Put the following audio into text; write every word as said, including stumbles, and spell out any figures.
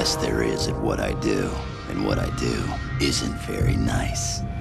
best there is at what I do, and what I do isn't very nice.